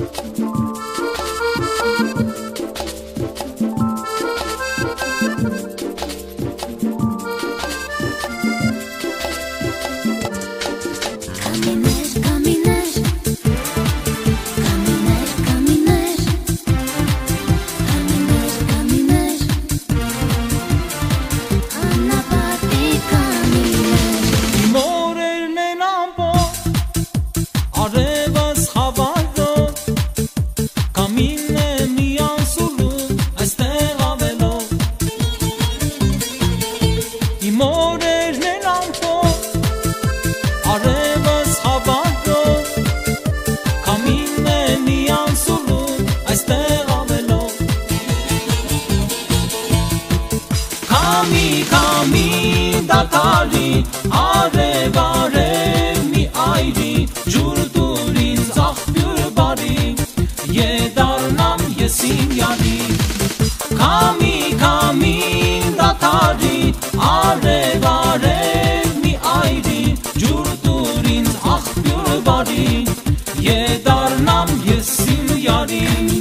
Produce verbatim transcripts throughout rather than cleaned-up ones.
Datarii, arև արև մի այրի, ջուր դուր ինձ աղբյուր բարի, եդարնամ ես իմ յարի։ Քամի, քամի, դատարի, արև արև մի այրի, ջուր դուր ինձ աղբյուր բարի, եդարնամ ես իմ յարի։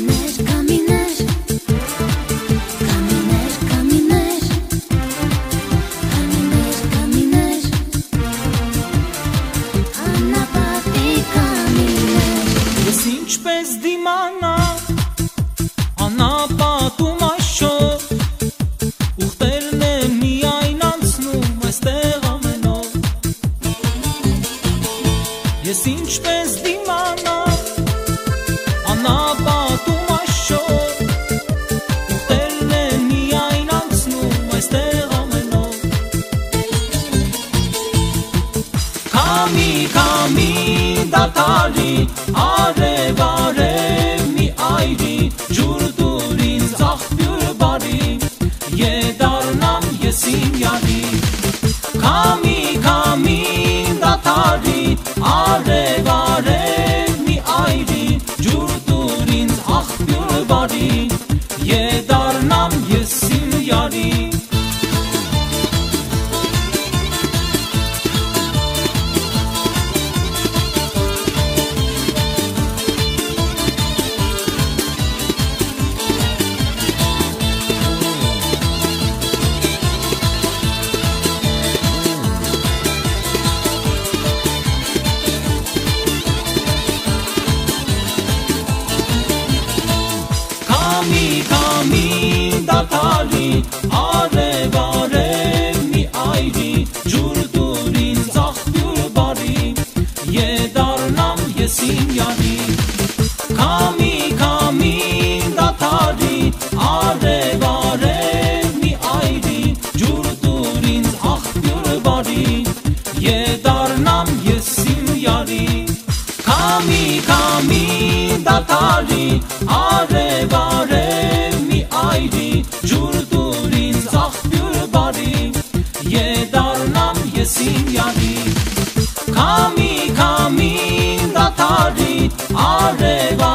Ինչպես դիմանա անապատում աշխով, ուղտերն են միայն անցնում այստեղ ամենով։ Ես ինչպես դիմանա անապատում աշխով, ուղտերն են միայն անցնում այստեղ ամենով։ Քամի, քամի, դատարի, արև արև մի այրի, ջուր դուր ինձ աղբյուր բարի, եդարնամ ես իմ յարի։ Քամի, քամի, դատարի, արև արև մի այրի, ջուր դուր ինձ աղբյուր բարի, եդարնամ ես իմ յարի։ Քամի, քամի, դատարի, արև արև մի այրի, ջուր դուր ինձ աղբյուր բարի, եդարնամ ես իմ յարի։ Քամի, քամի, դատարի, արև արև մի այրի, ջուր դուր ինձ աղբյուր բարի, եդարնամ ես իմ յարի։ Քամի, քամի, դատարի, արև արև մի այրի, ջուր դուր ինձ աղբյուր բարի, եդարնամ ես իմ յարի։ Քամի, քամի, դատարի, արև